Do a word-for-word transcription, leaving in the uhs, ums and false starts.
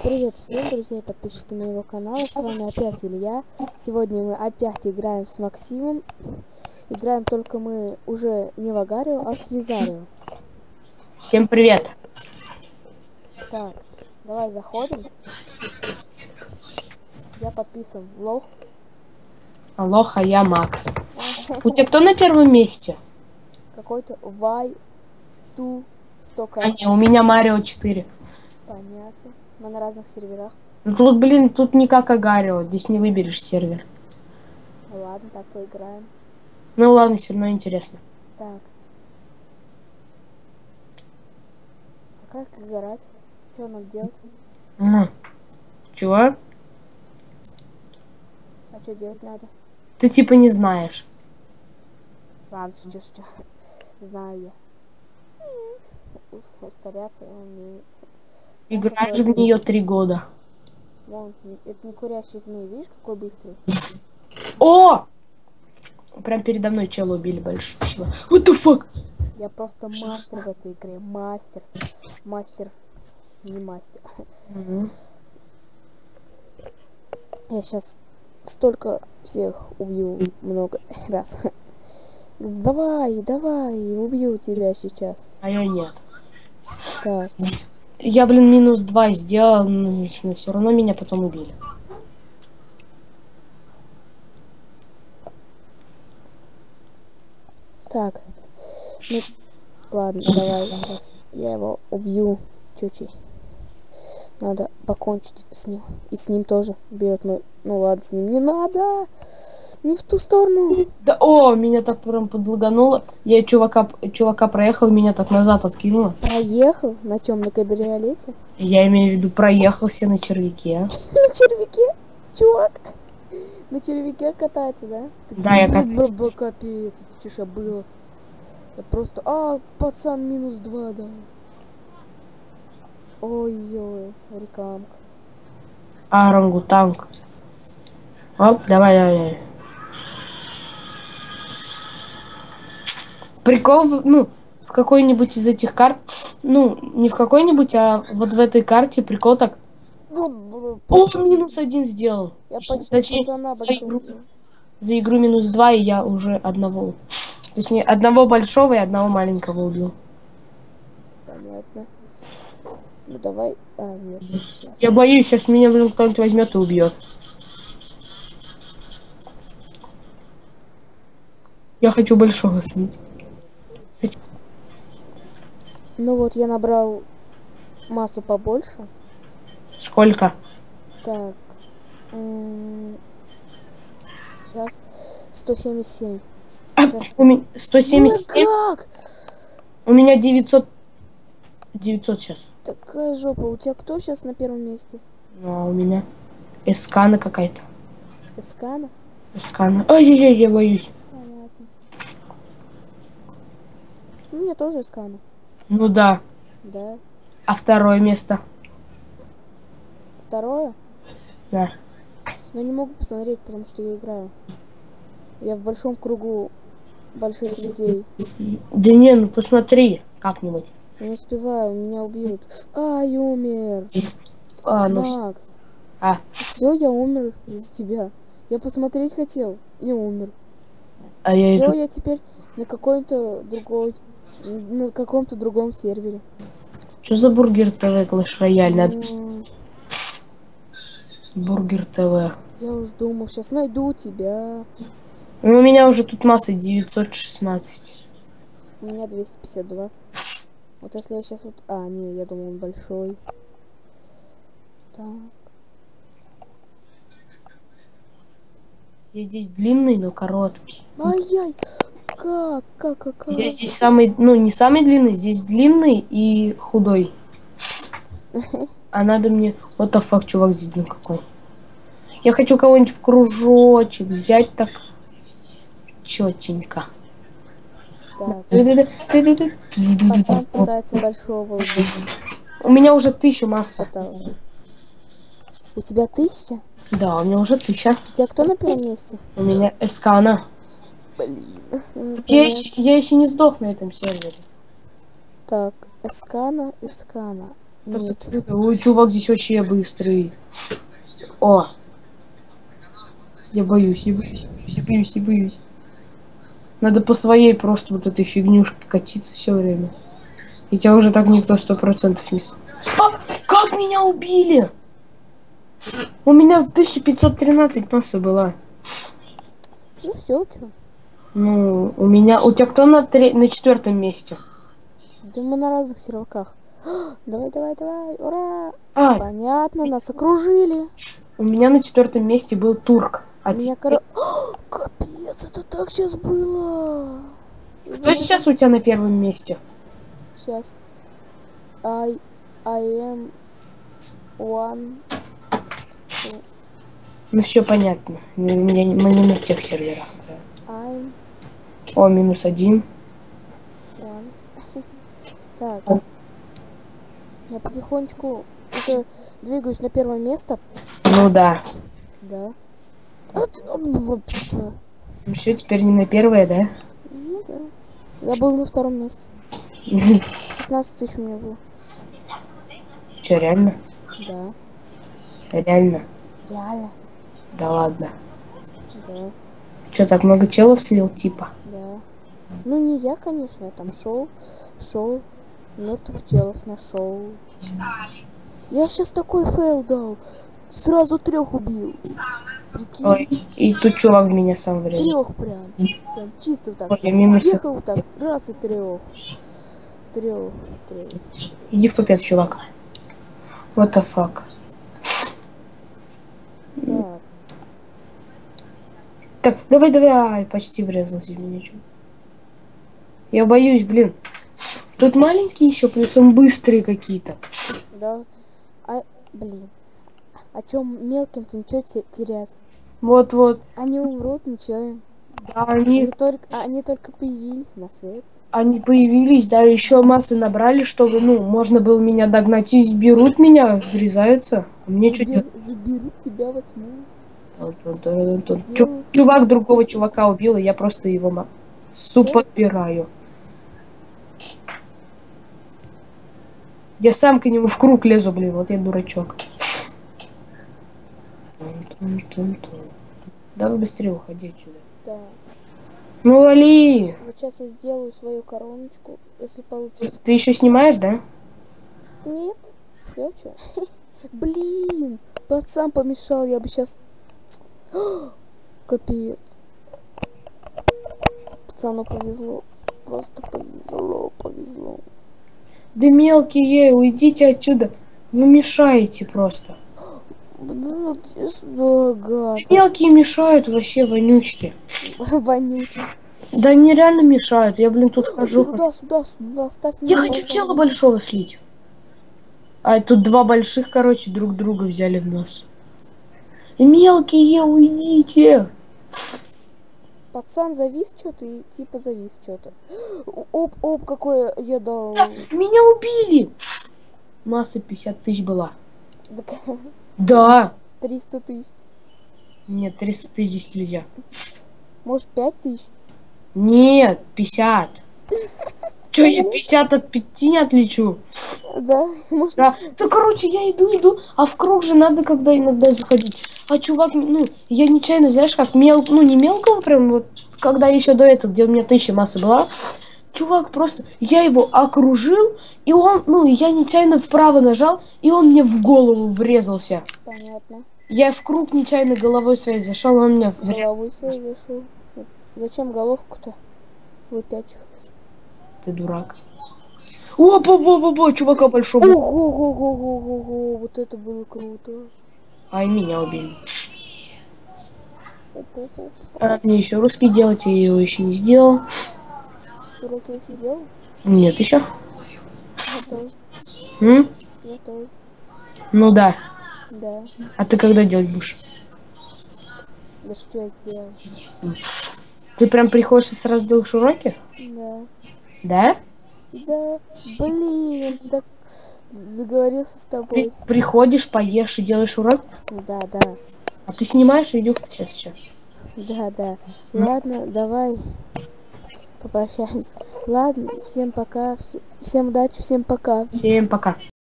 Привет всем, друзья и подписчики моего канала, с вами опять Илья. Сегодня мы опять играем с Максимом. Играем только мы уже не в Агарио, а в Свизарио. Всем привет! Так, давай заходим. Я подписан. Лох. Алоха, я Макс. У тебя кто на первом месте? Какой-то вай ту сто А ка. не, у меня Марио четыре. Понятно. Мы на разных серверах. Ну, тут, блин, тут не как Агарио, здесь не выберешь сервер. Ладно, так поиграем. Ну ладно, все равно интересно. Так. А как играть? Что надо делать? А, чего? А что делать надо? Ты типа не знаешь. Ладно, шучу, шучу. Знаю я. Ускоряться я умею. Играешь в нее три года. Вон, это не курящий змей, видишь, какой быстрый? О! Прям передо мной чела убили большущего. What the fuck? Я просто мастер в этой игре, мастер. Мастер, не мастер. Угу. Я сейчас столько всех убью много раз. Давай, давай, убью тебя сейчас. А я нет. Так, Я, блин, минус два сделал, но все равно меня потом убили. так. Ну, ладно, давай, сейчас я его убью чуть-чуть. Надо покончить с ним. И с ним тоже берет мой... Ну ладно, с ним не надо. Не в ту сторону. Да, о, меня так прям подлагануло. Я чувака, чувака проехал, меня так назад откинуло. Проехал? На чем? На кабриолете? Я имею в виду, проехался на червяке. На червяке? Чувак? На червяке катается, да? Да, я катаюсь. Капец, это что было? Я просто... А, пацан, минус два, да. Ой-ой, рекламка. А, орангутанг. Оп, давай, давай, давай. Прикол, в- ну, в какой-нибудь из этих карт, ну, не в какой-нибудь, а вот в этой карте прикол так. Ну, О, почти. минус один сделал. Я почти Точнее, пацана за большого игру, сделал. за игру минус два, и я уже одного. Точнее, одного большого и одного маленького убил. Понятно. Ну давай... А, нет, сейчас. Я боюсь, сейчас меня, блин, кто-нибудь возьмет и убьет. Я хочу большого слить. Ну вот, я набрал массу побольше. Сколько? Так. Сейчас сто семьдесят семь. Сейчас. У меня сто семьдесят семь. Как? У меня девятьсот. девятьсот сейчас. Такая жопа. У тебя кто сейчас на первом месте? Ну, а у меня эскана какая-то. Эскана? Эскана. Ой-ой-ой, я боюсь. Понятно. У меня тоже эскана. Ну да. Да. А второе место? Второе? Да. Но не могу посмотреть, потому что я играю. Я в большом кругу больших людей. Да не, ну посмотри как-нибудь. Я не успеваю, меня убьют. Ай, умер. А, ну вс- Макс. а. Все, я умер из-за тебя. Я посмотреть хотел и умер. А я Все, иду. я теперь на какой-то другой, на каком-то другом сервере. Что за бургер ТВ Клэш Рояль? Надо... М, Бургер ТВ. Я уж думал, сейчас найду тебя. Ну, у меня уже тут масса девятьсот шестнадцать. У меня двести пятьдесят два. Вот если я сейчас вот... А, не, я думал, он большой. Так. Я здесь длинный, но короткий. Ай-яй! Как? Как? Как? Как? Я здесь самый, ну не самый длинный, здесь длинный и худой. А надо мне... Вот the fuck, чувак здесь, блин, какой. Я хочу кого-нибудь в кружочек взять так четенько. Так. У Пацан пытается большого убить. меня уже тысяча масса. Пытался. У тебя тысяча? Да, у меня уже тысяча. У тебя кто на первом месте? У меня эскана. Блин. Так я еще, я еще не сдох на этом сервере. Так, эскана, эскана. Нет. Ой, чувак здесь вообще быстрый. О! Я боюсь, я боюсь, я боюсь, я боюсь, я боюсь. Надо по своей просто вот этой фигнюшке катиться все время. И тебя уже так никто сто процентов не... с- А! Как меня убили? У меня тысяча пятьсот тринадцать масса была. Ну все, что? Ну, у меня... У тебя кто на, тре... на четвертом месте? Да мы на разных серваках. Давай, давай, давай, ура! А, Понятно, нас окружили. у меня на четвертом месте был турк. А Меня, теперь... коро... Капец, это так сейчас было. Кто сейчас у тебя на первом месте? Сейчас. I, I am one. Ну все понятно. У меня не- мы не на тех серверах. I'm О, минус один. one. Так. Я потихонечку уже двигаюсь на первое место. Ну да. Да. А ты- Ну Ну все, теперь не на первое, да? да. Я был на втором месте. шестнадцать тысяч у меня было. Че, реально? Да. Реально? Реально. Да ладно. Да. Че, так много челов слил, типа? Да. Ну не я, конечно, я там шел, шел, мертвых телов нашел. Я сейчас такой фейл дал. Сразу трех убил. Прикинь. Ой, и тут чувак в меня сам врезал. Трех прям. Прям чисто так. Ой, я минус. Ехал так, раз и трех. Трех, трех. Иди в попет, чувак. What the fuck? Так. Так, давай, давай. Ай, почти врезался в меня. чё. Я боюсь, блин. Тут маленькие еще, плюсом быстрые какие-то. Да. А, блин. О чем мелким-то ничего те- терять? Вот-вот. Они умрут, ничего им. Да, Они они, только, они только появились на свет. они появились, да, еще массы набрали, чтобы, ну, можно было меня догнать. И берут меня, врезаются. А мне что Забер- делать? заберут тебя во тьму. Чу- Сделают. Чувак другого чувака убил, и я просто его ма- суп подбираю. Я сам к нему в круг лезу, блин, вот я дурачок. Давай быстрее уходи отсюда. Да. Ну вали! Вот сейчас я сделаю свою короночку, если получится. Ты еще снимаешь, да? Нет. Все, что? Блин, пацан помешал, я бы сейчас... Капец. Пацану повезло. Просто повезло, повезло. Да мелкие, уйдите отсюда. Вы мешаете просто. Ну, иди сюда, гад. Мелкие мешают вообще, вонючки. Вонючий. Да они реально мешают. Я, блин, тут хожу. Сюда, сюда, сюда, ставь Я меня, хочу пожалуйста. чела большого слить. А тут два больших, короче, друг друга взяли в нос. Мелкие, уйдите. Пацан завис что-то и типа завис что-то. Оп, оп, какое я дал. Меня убили. Масса пятьдесят тысяч была. Так, Да. триста тысяч. Нет, триста тысяч здесь нельзя. Может, пять тысяч? Нет, пятьдесят. Че, я пятьдесят от пяти не отличу? Да, может. Да, да, короче, я иду, иду, а в круг же надо когда иногда заходить. А чувак, ну, я нечаянно, знаешь, как мел, ну, не мелкого прям, вот, когда еще до этого, где у меня тысяча масса была, чувак просто, я его окружил, и он, ну, я нечаянно вправо нажал, и он мне в голову врезался. Понятно. Я в круг нечаянно головой своей зашел, он мне врезал. Головой своей зашел. Зачем головку-то выпячивать? Ты дурак. О, бо бо бо бо чувака большого. Ого-го-го-го-го-го, вот это было круто. А и меня убили. Оп-оп-оп. А, мне еще русский делать, я его еще не сделал. Ты уроки еще делал? Нет, еще. Я тоже. М? Я тоже. Ну да. Да. А ты когда делать будешь? Да что я сделал? Ты прям приходишь и сразу делаешь уроки? Да. Да? Да. Блин, так договорился с При- тобой. приходишь, поешь и делаешь урок? Да, да. А ты снимаешь видео сейчас еще? Да, да. Ладно, давай попрощаемся. Ладно, всем пока. вс- Всем удачи, всем пока. Всем пока.